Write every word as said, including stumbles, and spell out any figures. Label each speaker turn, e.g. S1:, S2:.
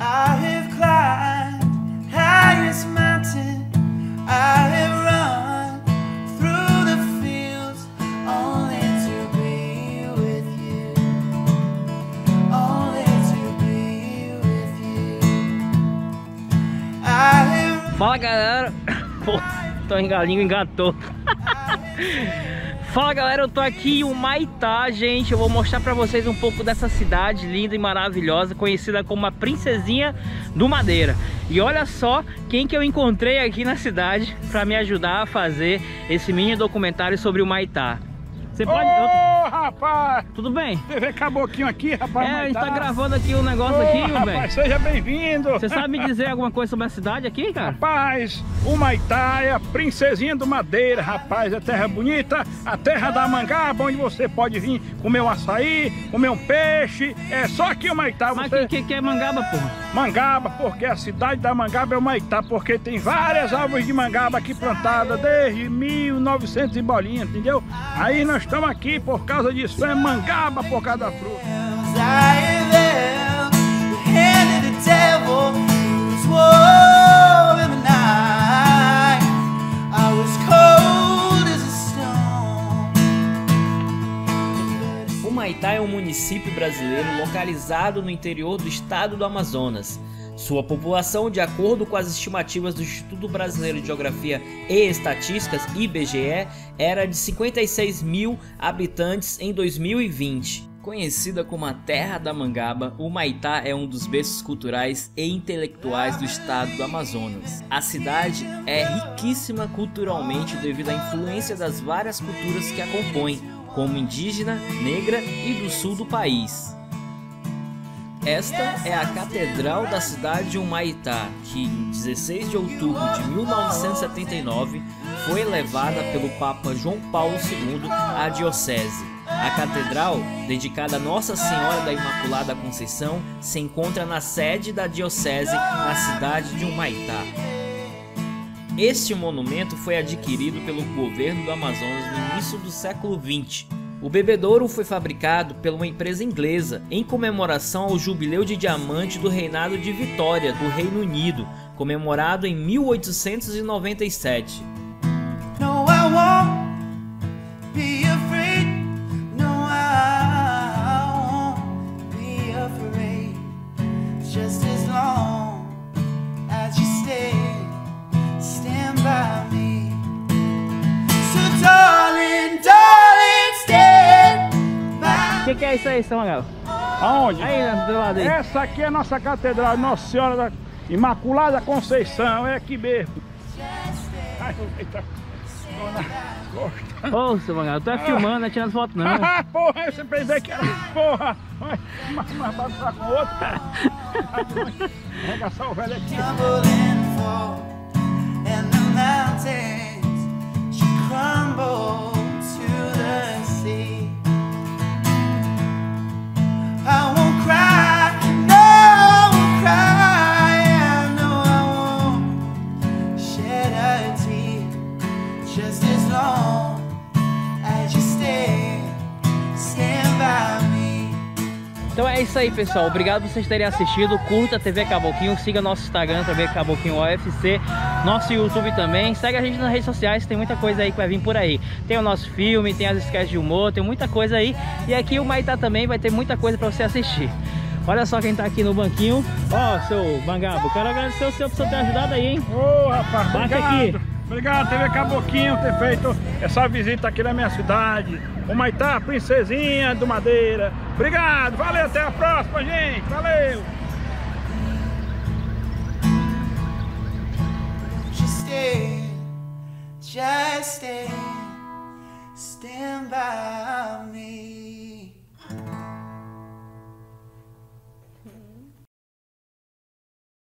S1: I have climbed highest mountain, I have run through the fields only to be with you, only to be with you. I have...
S2: Fala galera, pô, tô engalinho, engatou. Fala galera, eu tô aqui em Humaitá, gente. Eu vou mostrar pra vocês um pouco dessa cidade linda e maravilhosa, conhecida como a Princesinha do Madeira. E olha só quem que eu encontrei aqui na cidade pra me ajudar a fazer esse mini documentário sobre o Humaitá. Você pode...
S3: Ô, rapaz!
S2: Tudo bem?
S3: T V Caboquinho aqui, rapaz.
S2: É, a gente
S3: Humaitá.
S2: tá gravando aqui um negócio
S3: Ô,
S2: aqui, meu
S3: rapaz,
S2: bem.
S3: seja bem-vindo.
S2: Você sabe me dizer alguma coisa sobre a cidade aqui, cara?
S3: Rapaz, Humaitá é a Princesinha do Madeira, rapaz. É terra bonita, a terra da mangaba, onde você pode vir comer um açaí, comer um peixe. É só aqui Humaitá.
S2: Mas
S3: Você...
S2: que, que, que é mangaba, porra?
S3: Mangaba, porque a cidade da mangaba é Humaitá, porque tem várias árvores de mangaba aqui plantadas desde mil e novecentos e bolinha, entendeu? Aí nós estamos aqui por causa disso, é mangaba por causa da fruta.
S1: I am the hand of the devil who's warm in the night. I was cold as a stone.
S4: Humaitá é um município brasileiro localizado no interior do estado do Amazonas. Sua população, de acordo com as estimativas do Instituto Brasileiro de Geografia e Estatísticas, I B G E, era de cinquenta e seis mil habitantes em dois mil e vinte. Conhecida como a Terra da Mangaba, Humaitá é um dos berços culturais e intelectuais do estado do Amazonas. A cidade é riquíssima culturalmente devido à influência das várias culturas que a compõem, como indígena, negra e do sul do país. Esta é a Catedral da cidade de Humaitá, que em dezesseis de outubro de mil novecentos e setenta e nove foi elevada pelo Papa João Paulo segundo à diocese. A catedral, dedicada a Nossa Senhora da Imaculada Conceição, se encontra na sede da diocese na cidade de Humaitá. Este monumento foi adquirido pelo governo do Amazonas no início do século vinte. O bebedouro foi fabricado por uma empresa inglesa em comemoração ao jubileu de diamante do reinado de Vitória do Reino Unido, comemorado em mil oitocentos e noventa e sete.
S1: No, I won't be afraid. No, I won't be afraid. Just as long as you stay, stand by me. So darling, darling, stand by.
S2: O que, que é isso aí, São Mangaba?
S3: Aonde?
S2: Aí, do lado aí.
S3: Essa aqui é a nossa catedral, Nossa Senhora da Imaculada Conceição, é aqui mesmo. Ai, eita. Dona Costa.
S2: Ô, São Mangaba, tu é filmando, não é tirando foto não.
S3: Ah, porra, você pensei que era. Porra! Vai, mas mas vai falar com outro. Arregaçar o velho aqui.
S1: Tumble and fall, and the mountains should crumble to the sea. I won't cry, no, I won't cry, no, I won't shed a tear. Just as long as you stay, stand by me.
S2: Então é isso aí, pessoal. Obrigado por vocês terem assistido. Curta a T V Caboquinho, siga nosso Instagram, T V Caboquinho U F C, nosso YouTube também. Segue a gente nas redes sociais, tem muita coisa aí que vai vir por aí. Tem o nosso filme, tem as sketches de humor, tem muita coisa aí. E aqui o Humaitá também vai ter muita coisa pra você assistir. Olha só quem tá aqui no banquinho. Ó, oh, seu Mangaba, quero agradecer o senhor por você ter ajudado aí, hein?
S3: Ô, rapaz,
S2: Bate
S3: obrigado.
S2: aqui.
S3: Obrigado, T V Caboquinho, ter feito essa visita aqui na minha cidade. Humaitá, Princesinha do Madeira. Obrigado, valeu, até a próxima, gente. Valeu.
S1: Just stay, just stay, stand by.